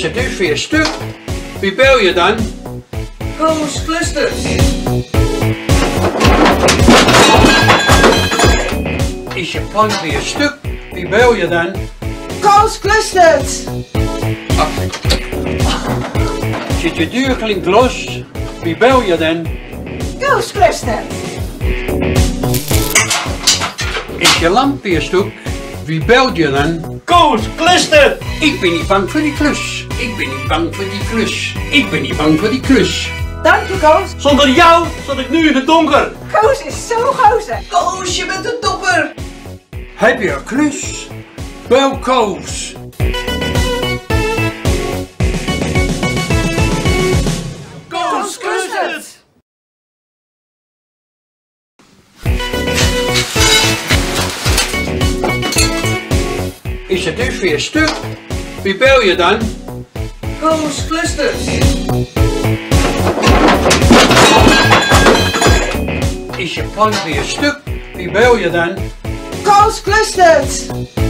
Is het dus weer stuk? Wie bel je dan? Koos Clusters. Is je plank weer stuk? Wie bel je dan? Koos Clusters. Zit je deurklink los? Wie bel je dan? Koos Clusters. Is je lamp weer stuk? Wie belt je dan? Koos Cluster! Ik ben niet bang voor die klus. Ik ben niet bang voor die klus. Ik ben niet bang voor die klus. Dank je, Koos. Zonder jou zat ik nu in het donker. Koos is zo gozer. Koos, je bent een topper. Heb je een klus? Bel Koos. Koos Clusters. Is het dus weer stuk? Wie bel je dan? Koos Clusters. Is je plank weer stuk? Wie bel je dan? Koos Clusters.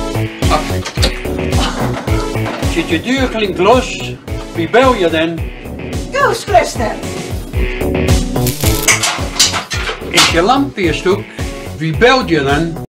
Zit je deurklink los? Wie bel je dan? Koos Clusters. Is je lamp weer stuk? Wie belt je dan?